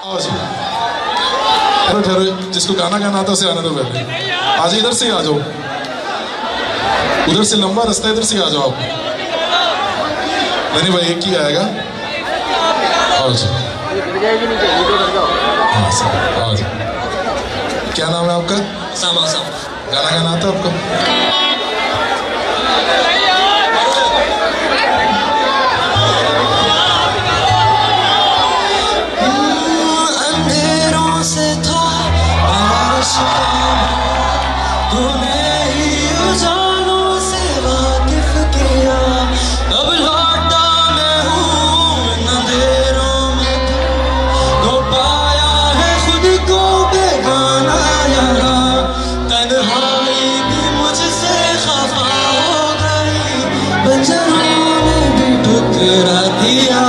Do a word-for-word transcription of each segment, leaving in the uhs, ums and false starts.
आओ जी, ठहरो ठहरो, जिसको गाना गाना आता है उसे आने दो पहले। आज इधर से आ जाओ, उधर से लंबा रास्ता, इधर से आ जाओ आप। नहीं भाई एक ही आएगा। आओ जी, हाँ सर आओ जी। क्या नाम है आपका? सामा सामा। गाना गाना आता है आपको? अंधेरों से था तूने ही उजालों से वाकिफ किया, अब लौटा मैं हूँ अंधेरों में तो पाया है खुद को बेगाना यहाँ, तन्हाई भी मुझसे खफा हो गई, बंजरों ने भी ठुकरा दिया।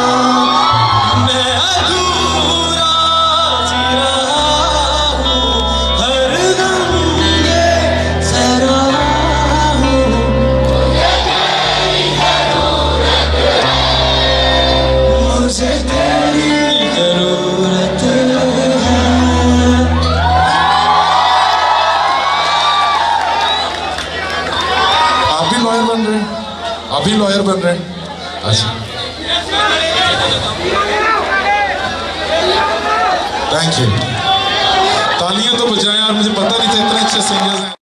लॉयर बन रहे हैं, अभी लॉयर बन रहे हैं। अच्छा थैंक यू, तालियां तो बजाएं यार, मुझे पता नहीं था इतने अच्छे सिंगर्स हैं।